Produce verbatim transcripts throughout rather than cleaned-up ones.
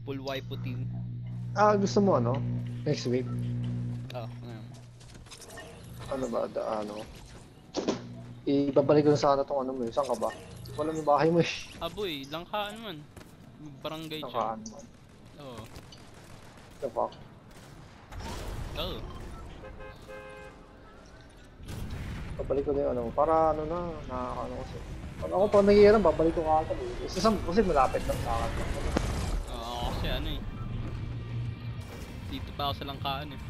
Full waifu team. Ah, gusto mo ano? Next week? Oh, ano. Ano ba? Da, ano? Ibabalik ko na sana tong ano mo eh. Saan ka ba? Wala yung bahay mo eh. Aboy, langkaan man. Barangay Saan dyan. ka ano? Oo. The fuck? Oo. Babalik ko na yung ano. Para ano na, nakakaano kasi. Pag ako pag nag-iiram, babalik ko kagad eh. Isa kasi malapit lang sa akin. Oo, ako kasi ano eh. Dito pa ako sa langkaan eh.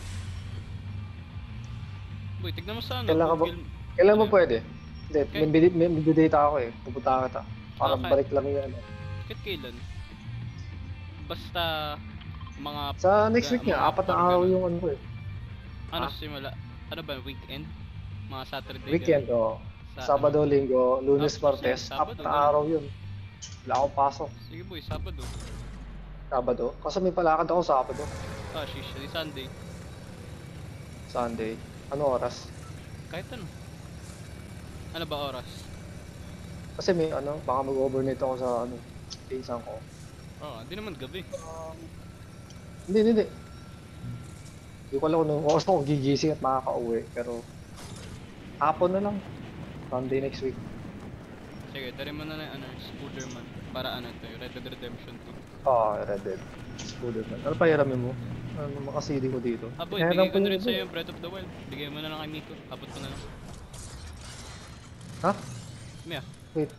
Boy, tignan mo sa ano. Kailan ka ba? Google. Kailan Ano mo yun? pwede? Hindi, Okay. may, bidi- may, may data ako eh. Pupunta kita. Para Ah, kahit- balik lang yun. Ano. Kahit kailan? Basta mga Sa next week mga nga, apat na par araw ganun. yung ano ko eh. Ano Ah? simula? Ano ba, weekend? Mga Saturday Weekend, ganun? oh. Sa, Sabado, Linggo, Lunes, Ah, Martes, Sabado, apat na ganun. araw yun. Wala akong pasok. Sige boy, Sabado. Sabado. Kasi may palakad ako Sabado. Ah, shish, di Sunday. Sunday. Ano oras? Kahit ano. Ano ba oras? Kasi may ano, baka mag-overnight ako sa ano, pinsan ko. Oh, hindi naman gabi. Um, hindi, hindi, hindi. Hindi ko alam kung anong oras ako gigising at makaka-uwi. Pero, hapon na lang. Sunday next week. Sige, tari mo na lang ano, Spooderman. Para ano to, Red Dead Redemption two. Ah, Red Dead. Spooderman. Ano pa hiramin mo? Ano makasili ko dito? Ah boy, Hinahiram bigay ko na yung rin iba sa'yo eh. yung Breath of the Wild. Bigay mo na lang kay Miko. Abot ko na lang. Ha? Mia. Wait.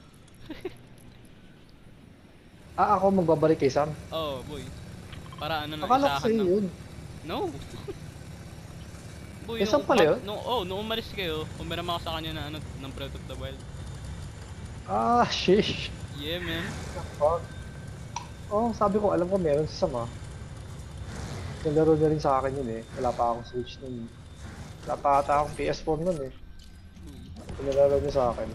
Ah, ako magbabalik kay Sam? Oh, boy. Para ano na, Akala ko isahan sa'yo lang. yun. No. Boy, Eh, saan pala yun? No, oh, nung umalis kayo, umiram ako sa kanya na ano, ng Breath of the Wild. Ah, shish. Yeah, man. Oh, oh, sabi ko, alam ko meron si Sam ah. Nalaro niya rin sa akin yun eh. Wala pa akong Switch nun. Wala pa ata akong P S four nun eh. Nalaro niya sa akin.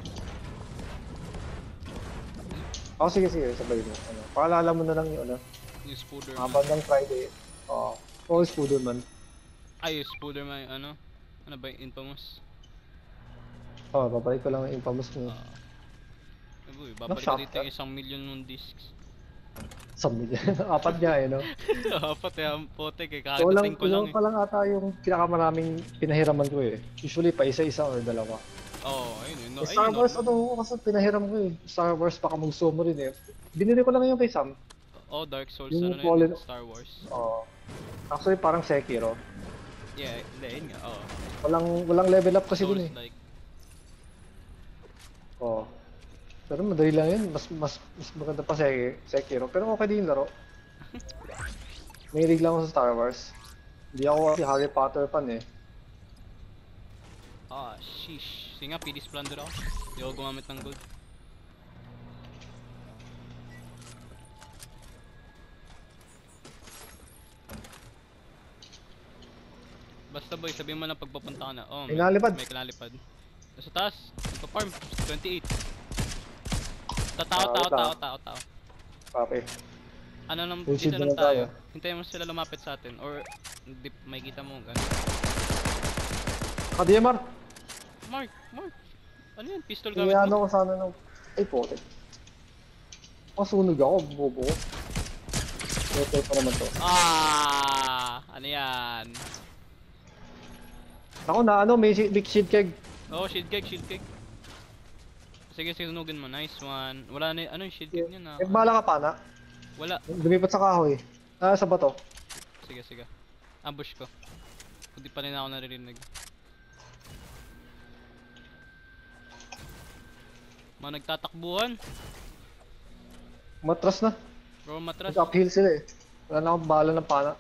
Oh, sige, sige, sabay mo. Ano, paalala mo na lang yung ano. Yung Spooderman. Mga bandang Friday. Oo. Oh, oh, Spooderman. Ay, yung Spooderman, yung ano? Ano ba yung Infamous? Oh, babalik ko lang yung infamous mo. Ah. Eh, boy, babalik ko Na-shock dito ka? yung isang million ng discs. Sabi niya. Apat niya eh, no? Apat yung potek eh, So, lang, kakadating ko lang eh. pa lang ata yung pinakamaraming pinahiraman ko eh. Usually pa isa-isa or dalawa. Oo, oh, ayun yun. No, Eh, Star ayun, Wars, no. ano kasi pinahiram ko eh. Star Wars baka magsuo mo rin eh. Binili ko lang yung kay Sam. Oh, Dark Souls, Yung ano na Fallen- yun, Star Wars. Oo. Actually parang Sekiro. Yeah, hindi, yun nga, oo. Walang walang level up kasi dun eh. Souls-like. Oo. Pero madali lang yun. Mas mas mas maganda pa Sek Sekiro. Pero okay din yung laro. Mahilig lang ako sa Star Wars. Hindi ako kasi Harry Potter fan eh. Ah, sheesh. Sige nga, P D Splendor ako. Hindi ako gumamit ng gold. Basta boy, sabihin mo lang pagpapunta ka na. Oh, May nalipad. May kinalipad. Sa taas, nagpa-farm. twenty-eight. Ta tao, Ah, tao, wait lang. tao, tao, tao. Copy. Ano nang Full dito shield lang na tayo. tayo. Hintayin mo sila lumapit sa atin. Or, di, may kita mo. Ano. Ah, D M R! Mark, Mark. Ano yan? Pistol gamit Iyano mo? ko sana ng... Ay, pote. Masunog ako, bobo ko. Ito pa naman to. Ah, ano yan? Ako na ano, may shi- big shield keg. Oh, shield cake, shield cake. Sige, sige, sunugin mo. Nice one. Wala na, ano yung shield cake niya na? Eh, bala ka pa na. Wala. Lumipat sa kahoy. Ah, sa bato. Sige, sige. Ambush ko. Hindi pa rin ako naririnig. Mga nagtatakbuhan. Matras na. Bro, matras. Nag-uphill sila eh. Wala na akong bala ng pana.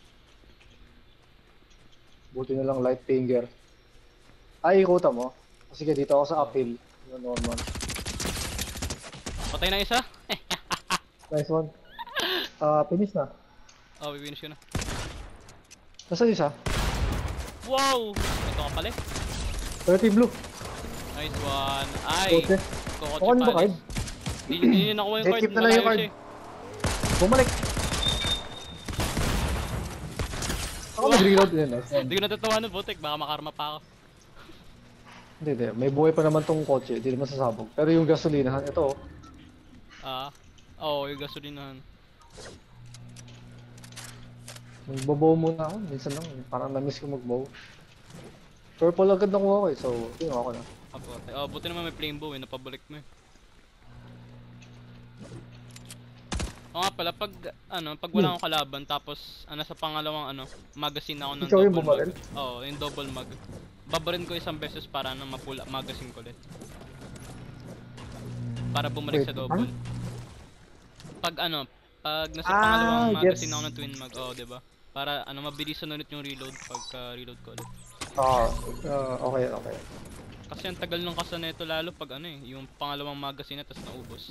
Buti na lang light finger. Ay, ikuta mo. Sige, dito ako sa uphill. Ano normal. Patay na isa? Nice one. Ah, finish na. Oh, finish ko na. Nasaan isa? Wow! Ito ka pala eh. thirty blue. Nice one. Ay! Kote. Kokotse Kukunin ba Palace. card? Hindi hindi nyo nakuha yung Eh, card. keep na lang yung Malayo card. siya eh. Bumalik. Ako nag-reload din. Nice one. Hindi ko natatawanan, Botek. Baka makarma pa ako. Hindi, hindi. May buhay pa naman tong kotse. Hindi naman sasabog. Pero yung gasolinahan, ito oh. Ah. Oo, oh, yung gasolinahan. Magbobow muna ako, minsan lang. eh. Parang na-miss ko magbow. Purple agad nakuha ko eh, so tingnan ako na. Apo, oh, buti naman may flame bow eh, napabalik mo eh. O nga pala, pag ano, pag wala Hmm. akong kalaban tapos ano sa pangalawang ano, magazine ako ng Ikaw yung double bumaril? mag. Oo, yung double mag. Babarin ko isang beses para ano mapula magazine ko ulit. Para bumalik Wait, sa double. ano? Pag ano, pag nasa Ah, pangalawang magazine gets. ako ng twin mag, oh, 'di ba? Para ano mabilisan ulit yung reload pagka reload ko ulit. Ah, ah, okay, okay. Kasi ang tagal ng kasa nito lalo pag ano eh, yung pangalawang magazine na tas naubos.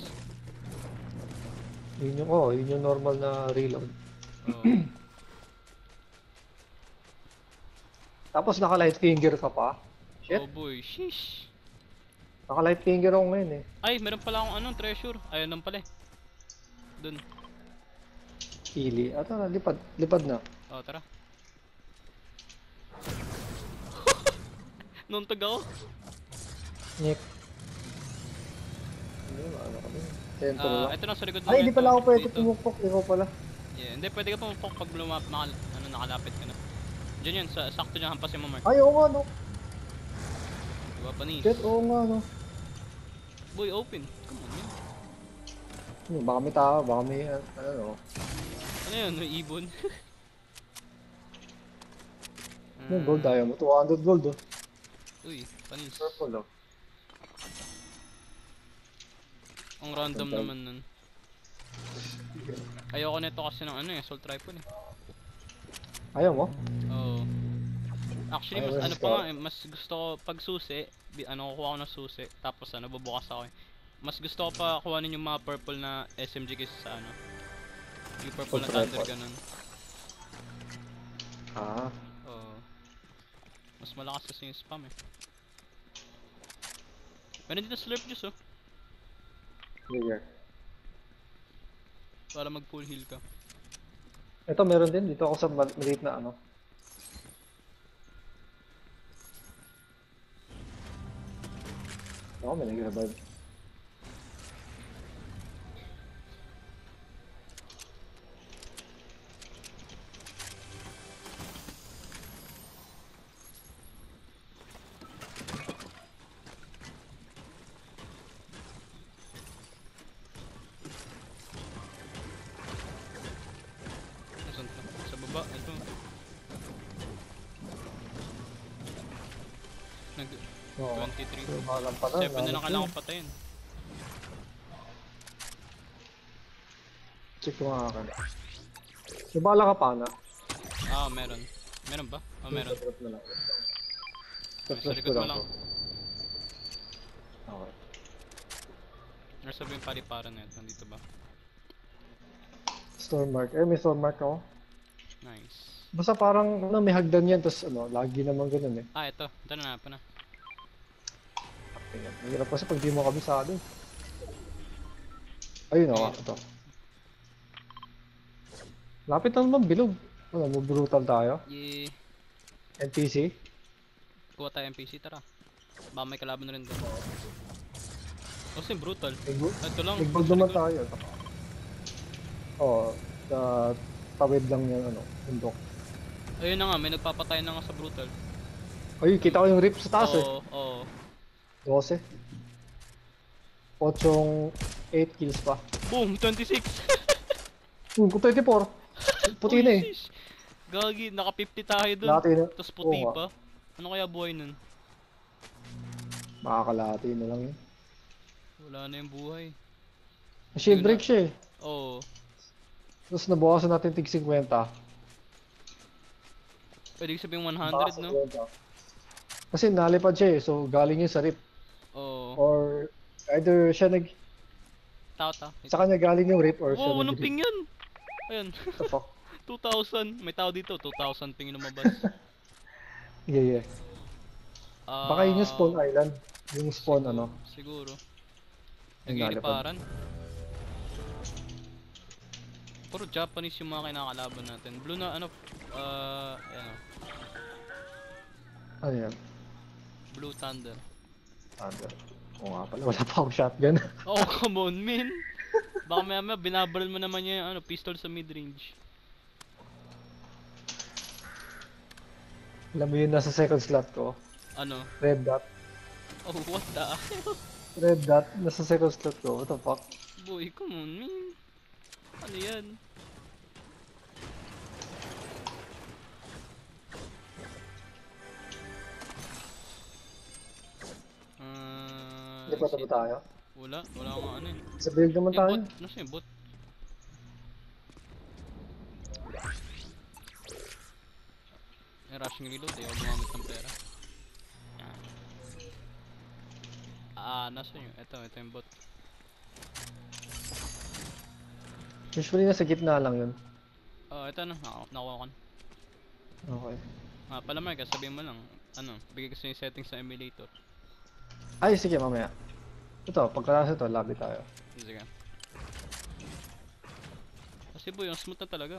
Yun yung, oh, yun yung normal na reload. Oo. Tapos naka-light finger ka pa. Shit, Oh boy, sheesh. naka-light finger ako ngayon eh. Ay, meron pala akong anong treasure. Ayun lang pala eh. Dun. Hili. Ah, tara, lipad, lipad na. Oh, tara. Nuntog ako. Nick. Ano, ano ka din? Sentro Ah, lang. ito na sa likod Ay, hindi ito, pala ako pwede dito. pumukpok. Ikaw pala. Yeah, hindi pwede ka pumapok pag lumap, makal, ano, nakalapit ka na. Diyan yan, sa, sakto dyan, hampasin mo, Mark. Ay, oo nga, no. Diba, panis? Shit, oo nga, no. Boy, open. Come on, man. Hmm, baka may tao, baka may, uh, ano, no. Ano yun, may ibon? Yung gold tayo mo. two hundred gold, oh. Uy, panis. Purple, oh. Ang random Purple. naman nun. Ayoko nito kasi ng ano eh, assault rifle eh. Ayaw mo? Oo. Actually, Ayaw mas mo ano sa pa nga scar? eh, mas gusto ko pag susi, bi- ano kukuha ko ng susi, tapos ano, bubukas ako eh. Mas gusto ko pa kuhanin yung mga purple na S M G kaysa sa ano. Yung purple na Assault thunder rifle. ganun. Ah, Oo. Mas malakas kasi yung spam eh. Meron dito slurp juice oh, sige. para mag full heal ka. Ito, meron din. Dito ako sa mal- maliit na, ano. Ako, may nag-revive. Nasaan to? Sa baba, ito. Nag Oo. twenty-three. Pero mahalang pala. seven na lang lahat kailangan yun. ko patayin. Check ko nga akin. May bala ka pa na? Ah, meron. Meron ba? Oh, meron. Drop na lang. Sa Refresh likod ko mo lang lang. to. Okay. Nasa ba yung paliparan na ito? Nandito ba? Storm mark. Eh, may storm mark ako. Nice. Basta parang, ano, may hagdan yan. Tapos, ano, lagi naman ganun eh. Ah, ito. Ito na napan na. Tingnan. Mahirap kasi pag di mo kabisado. Ayun ako, ito. Lapit na naman bilog. Ano, mo brutal tayo. Yee. N P C. Kuha tayo M P C, tara. Baka may kalaban na rin doon. Kasi brutal. Nag- Ito lang. Nagbag sa naman likod. tayo. Oo. Sa tawid lang yan, ano, bundok. Ayun na nga, may nagpapatay na nga sa brutal. Ay, kita ko yung rip sa taas eh. Oo, oo. twelve. Ochong eight kills pa. Boom! twenty-six! Hmm, kung twenty-four. Puti na eh. Uy, sheesh. Gagi, naka fifty tayo doon. Dati na. Tapos puti Oo nga. pa. Ano kaya buhay nun? Makakalati na lang yun. Wala na yung buhay. Shield Yun break na. siya eh. Oo. Tapos nabawasan natin tig fifty. Pwede sabihin one Baka hundred, no? fifty. Kasi nalipad siya eh. So galing yun sa rip. Oo. Or either siya nag... Tao, tao. Sa kanya galing yung rip or siya Oo, anong nag-rip. ping yun? Ayun. What the fuck? two thousand. May tao dito. two thousand ping lumabas. Yeah, yeah. Ah, Baka yun yung spawn island. Yung spawn siguro, ano. Siguro. Yung nalipad. Nagiliparan. Puro Japanese yung mga kinakalaban natin. Blue na ano, ah, ayan o. Ano yan? Blue Thunder. Thunder. Oo nga pala, wala pa akong shotgun. Oh, come on, man! Baka maya maya binabaril mo naman yung ano, pistol sa mid-range. Alam mo yun, nasa second slot ko. Ano? Red dot. Oh, what the hell? Red dot, nasa second slot ko. What the fuck? Boy, come on, man. Ano yan? Ah, Hindi pa shit. ba tayo? Wala, wala akong ano eh. Sa build naman Yung tayo. bot, nasa yung bot? Yung rushing reload eh, huwag gumamit ng pera. Yan. Ah, nasa yun? Ito, ito yung bot. Usually nasa gitna lang yun. Oh, ito na, naku- nakuha ko na. Okay. Ah, pala Mark, sabihin mo lang, ano, bigay ko sa yung settings sa emulator. Ay, sige, mamaya. Ito, pagkatapos ito, lobby tayo. Sige. Kasi boy, ang smooth na talaga.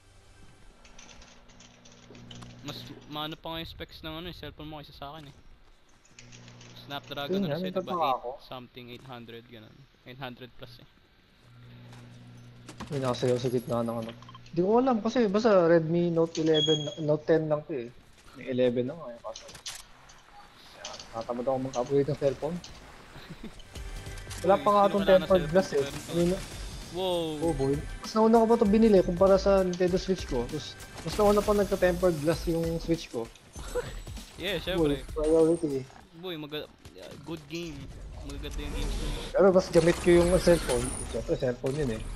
Mas maano pa nga yung specs ng ano, yung cellphone mo kaysa sa akin eh. Snapdragon Yun ano nga, siya, nagtataka diba? ako. eight something, eight hundred, ganun. eight hundred plus eh. May nakasayaw sa gitna ng ano. Hindi ko alam kasi basta Redmi Note eleven, Note ten lang to eh. May eleven na nga eh. Kaso. Natamad ako mag-upgrade ng cellphone. Wala Uy, pa nga sino itong wala na tempered glass eh. cellphone pa rin to? Ano na? Wow! Oh boy. Mas nauna ko pa ito binili kumpara sa Nintendo Switch ko. Tapos, mas nauna pa nagka-tempered glass yung Switch ko. Yeah, Boy, syempre. priority eh. Boy, mag good game. Magaganda yung games ko. Pero mas gamit ko yung cellphone. Siyempre, cellphone yun eh.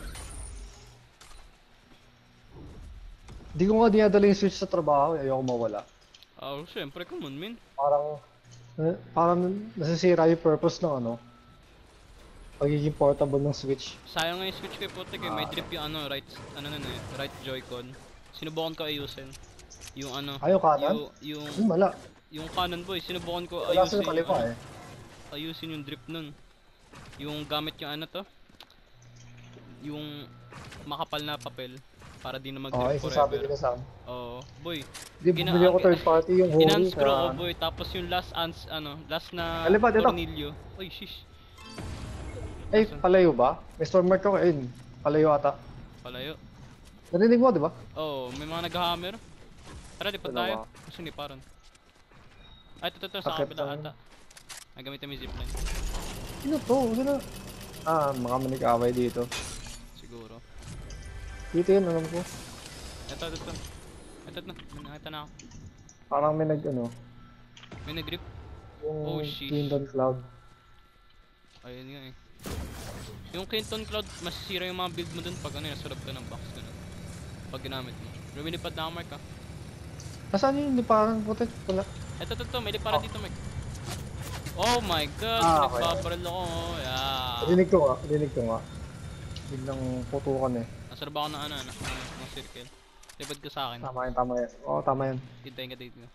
Hindi ko nga dinadala yung Switch sa trabaho, ayoko mawala. Ah, oh, syempre, come on, man. Parang, eh, parang nasisira yung purpose ng ano, pagiging portable ng Switch. Sayang nga yung Switch ko eh, putik eh. May drip yung ano, right, ano nun eh, right Joy-Con. Sinubukan ko ayusin. Yung ano, Ayaw kanan? yung, yung, Hmm, wala. yung kanan boy, sinubukan ko Wala ayusin sa yung, kaliwa ano, eh. ayusin yung drip nun. Yung gamit yung ano to, yung makapal na papel para di na Oo, mag-drip oh, isasabi forever. nila sa Oo, boy. Di, Gina- bumili ako third party yung Hori. In-unscrew ko Kaya, boy, tapos yung last ans ano, last na Kalipat, ito. tornilyo. Uy, shish. ay, palayo ba? May storm mark ako, ayun. Palayo ata. Palayo. Narinig mo, di ba? Oo, may mga nag-hammer. Tara, di pa tayo. Dalawa. Kasi ni parang. Ay, ito, ito, sa Sakit kabila lang. ata. Nagamit yung zipline. Sino to? Sino? Ah, mga manig-away dito. Siguro. Dito yun, alam ko. Ito, ito, ito. Ito, ito. May nakita na ako. Parang may nag, ano, May nag-grip. yung Oh, sheesh. Kingdom Cloud. Ayun nga eh. Yung Kenton Cloud, masisira yung mga build mo dun pag ano, nasa loob ka ng box ganun. Pag ginamit mo. Lumilipad na ako, Mark ah. Nasaan yun? Di parang putik. Wala. Ito, ito, ito. May liparan dito, Mark. Oh my god, Ah, okay. nagbabaril ako. Oh, yeah. Rinig ko nga, rinig ko nga. Biglang putukan eh. Nasarap ako ng ano, ano, ano, ng circle. Lipad ka sa akin. Tama yun, tama yun. Oo, tama yun. Hintayin ka dito.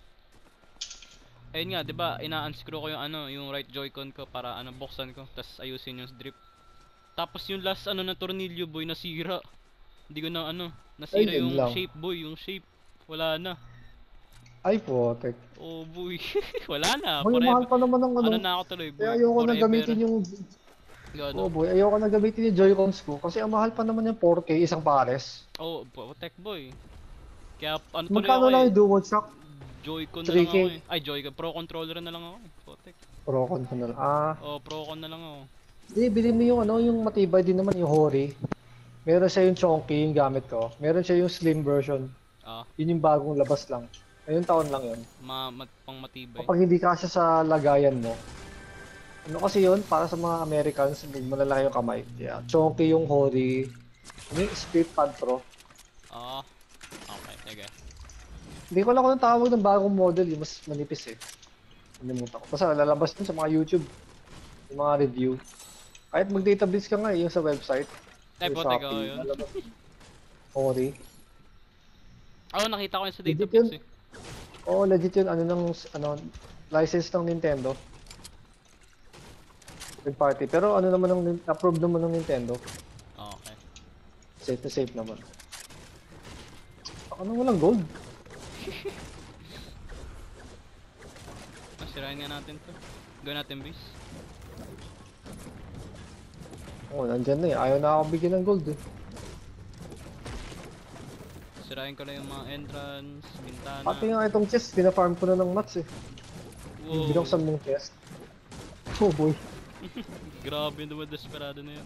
Ayun nga, 'di ba? Ina-unscrew ko yung ano, yung right Joy-Con ko para ano buksan ko, tapos ayusin yung drip. Tapos yung last ano na tornilyo boy nasira. Hindi ko na ano, nasira Ay, yun yung lang. shape boy, yung shape. Wala na. Ay, putik. Oh boy. Wala na. Boy, mahal Forever. pa naman ng ano. Ano na ako tuloy boy. Kaya ayoko na Forever. gamitin yung... Gano. Oh boy, ayoko na gamitin yung Joy-Cons ko. Kasi ang mahal pa naman yung four K, isang pares. Oh, po- tech boy. Kaya ano tuloy Magkano ako lang eh. yung DualShock? Joy-Con na three lang K? ako eh. Ay, Joy-Con. Pro controller na lang ako eh. Potek. Pro-con ko na lang. Ah, Oh, Pro-Con na lang ako. hindi, bilhin mo yung ano, yung matibay din naman, yung Hori. Meron siya yung chunky, yung gamit ko. Meron siya yung slim version. Ah, Yun yung bagong labas lang. Ayun taon lang yun. ma, mat, pang matibay. Kapag hindi kasya sa lagayan mo. Ano kasi yun, para sa mga Americans, may malalaki yung kamay. Yeah. Chunky yung Hori. Ano yung Speed Pad Pro. Ah, okay, sige. Hindi ko alam kung anong tawag ng bagong model, yung mas manipis eh. Nalimutan ko. Basta lalabas dun sa mga YouTube. Yung mga review. Kahit mag-database ka nga eh, yung sa website. Ay, Yung potek ako Shopee, yun. lalabas. Hori. Oo, nakita ko yun sa Legit database yun. eh. Oo, legit yun. Ano ng, ano, license ng Nintendo. Third party. Pero ano naman ng, approved naman ng Nintendo. Okay. Safe na safe naman. Ano walang gold? Masirahin nga natin to. Gawin natin base. Oo, nandyan na eh. Ayaw na ako bigyan ng gold eh. Sirain ko lang yung mga entrance, bintana. Pati nga itong chest, pina-farm ko na ng mats eh. Yung Wow. binuksan mong chest. Oh boy. Grabe naman, desperado na yun.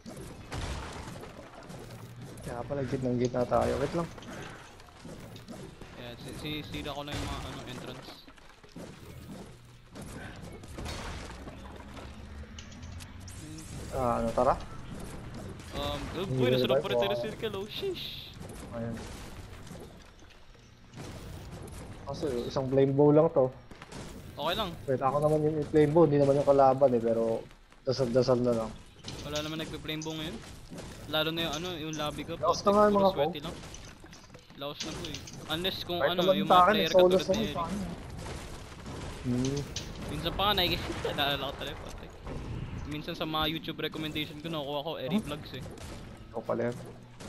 Kaya pala gitnang gitna tayo. Wait lang. Kaya sinisira ko lang yung mga ano, entrance. Ah, ano tara? Um, oh Hindi boy, na nasunod revive, pa rin tayo wow. ng circle, oh, sheesh. Ayan. Kaso isang flame bow lang to. Okay lang, Wait, ako naman yung flame bow, hindi naman yung kalaban eh, pero dasal-dasal na lang. wala naman nagpe-flame ngayon. Lalo na yung ano, yung lobby ko, Laos putik, na nga yung puro mga ko. sweaty lang. Laos na po eh. Unless kung Kahit ano, naman yung sa mga akin, player solos katulad na ni yun sa Eric. akin. Hmm. Minsan pa nga nakikita, naalala ko talaga, putik. Minsan sa mga YouTube recommendation ko, nakuha ko Eric Vlogs eh. Ikaw pala yan.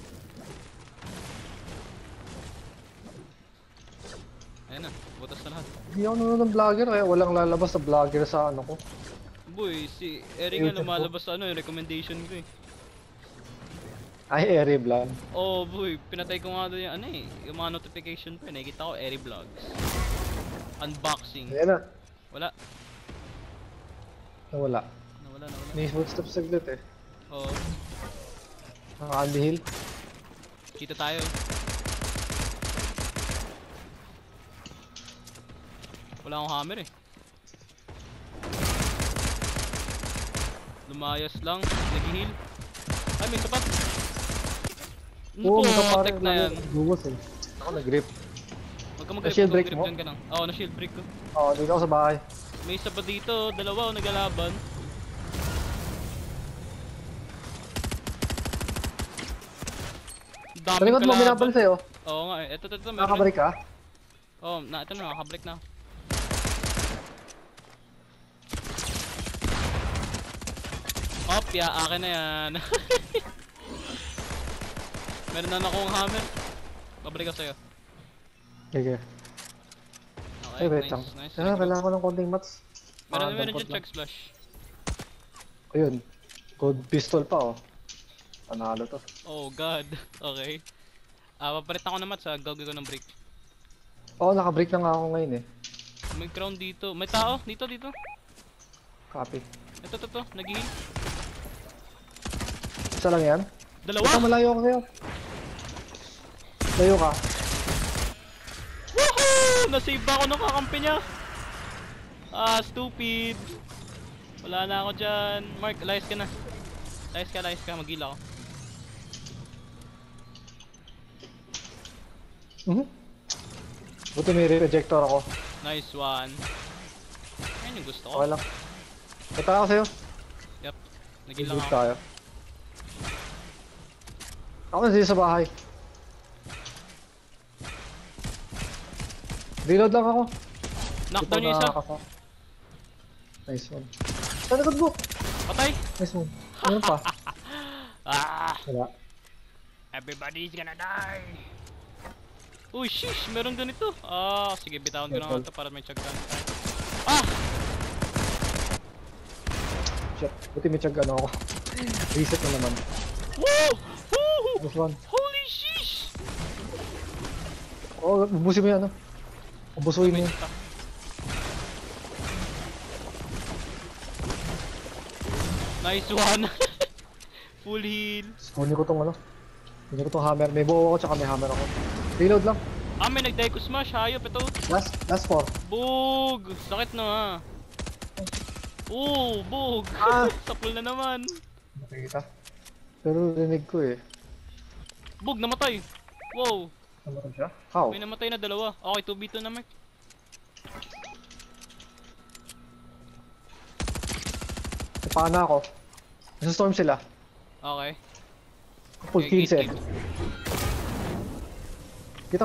Ayan na, butas na lahat. Hindi ako nanonood ng vlogger kaya walang lalabas na vlogger sa ano ko. Boy, si Eric nga YouTube ko. lumalabas sa ano, yung recommendation ko eh. Ay, Eri Vlog. Oh boy, pinatay ko nga doon yung ano eh, yung mga notification pa eh, nakikita ko Eri Vlogs. Unboxing. Ayan na. Wala, Nawala. nawala, nawala. May footsteps saglit eh. Oh, Naka-Andy Hill. kita tayo. Wala akong hammer eh. Lumayas lang, nag-heal. Ay, may sapat. Oo, Naku, magkaparang tek na yan. Duwas eh. Ako nag-grip. Huwag ka Na mag-grip, shield huwag ka break mag-grip mo? dyan ka lang. Oo, na shield break ko. Oo, dito ako sa bahay. May isa pa dito, dalawa o nagalaban. Daming Talikod mo, kalaban. binabal sa'yo. Oo nga eh, eto, eto, eto, meron. Nakakabalik ka. Oo, oh, na, ito na, nakabalik na. Op, ya, akin na yan. Meron na akong hammer. Babalik ako sa'yo. Sige. Okay, Ay, wait nice, lang. nice. Ah, kailangan ko ng konting mats. Meron, Ah, meron dampot dyan lang. check splash. Ayun. Gold pistol pa oh. Panalo to. Oh god, okay. Ah, papalit ako ng mat sa gagawin ko ng break. Oo, naka-break na nga ako ngayon eh. May crown dito. May tao, dito, dito. Copy. Ito, ito, ito. Nag-heal. Isa lang yan? Dalawa! Ito, malayo ako sa'yo. Layo ka. Woohoo! Nasave ba ako nung kakampi niya? Ah, stupid. Wala na ako dyan. Mark, layas ka na. Layas ka, layas ka. Mag-heal ako. Mhm. Buti may rejector ako. Nice one. Ayan yung gusto ko. Okay lang. Ito ako sa'yo. Yep. Nag-heal lang Good ako. tayo. Ako na dito sa bahay. Reload lang ako. Knockdown Di yung pa isa. nakakasa- Nice one. Sa likod mo! Patay! Nice one. Ano pa? Ah! Wala. Everybody's gonna die! Uy, shish! Meron ganito! Ah, sige, bitawan ko na nga ito para may chagkan. Ah! Shit. Buti may tiyag ano ako. Reset na naman. Woo! Woo! Nice one. Holy shish! Oo, oh, ubusin mo yan ano. Ubusuin mo May yan. isa. Nice one! Full heal. Kunin ko tong ano. Kunin ko tong hammer. May buo ako tsaka may hammer ako. Reload lang. Ah, may nag-die ko smash. Hayop ito. Last, last four. Bug! Sakit na ha. Oo, bug! Ah. Sapul na naman. Nakikita. Pero rinig ko eh. Bug, namatay. Wow. Namatay siya? How? May namatay na dalawa. Okay, two v two na, Mark. Napaka na ako. Nasa storm sila. Okay. Full Okay, kills eh. eight kill. Dito.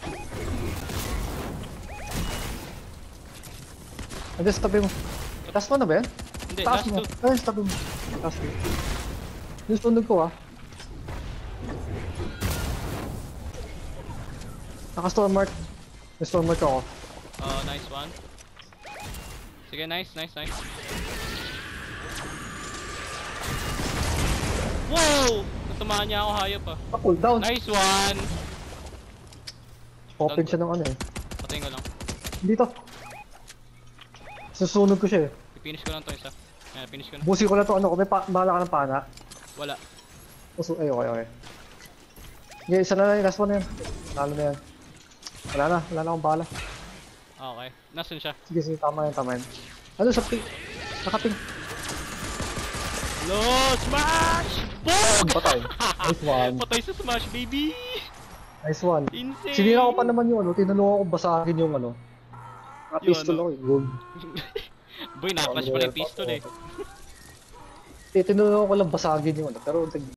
Andiyan sa tabi mo. Last one na ba yan? Hindi, Taas last mo. two. Ayun sa tabi mo. Last two. Yung sunog ko ah. Naka-storm mark. May storm mark ako. Oh, nice one. Sige, nice, nice, nice. Wow! Natamaan niya ako, hayop ah. Ah, cooldown. Nice one! Open siya ng ano eh. Patayin ko lang. Dito. Susunod ko siya eh. I-finish ko lang to isa. Ayan, finish ko na. Busi ko na to ano, kung may pa bahala ka ng pana. Wala. Uso, ay okay, okay. Yeah, isa na lang yung last one na yan. Lalo na yan. Wala na, wala na akong bala. Okay. Nasaan siya? Sige, sige, tama yan, tama yan. Ano sa ping? Nakaping. Lo! Smash! Bog! Patay. Nice one. Patay sa smash, baby! Nice one. Insane! Sinira ko pa naman yung ano, tinulungan ko basagin yung ano. Mga Yung pistol ano? ako eh, gold. Boy, na-flash pa ng pistol eh. Eh, tinulungan ko lang basagin yung ano, pero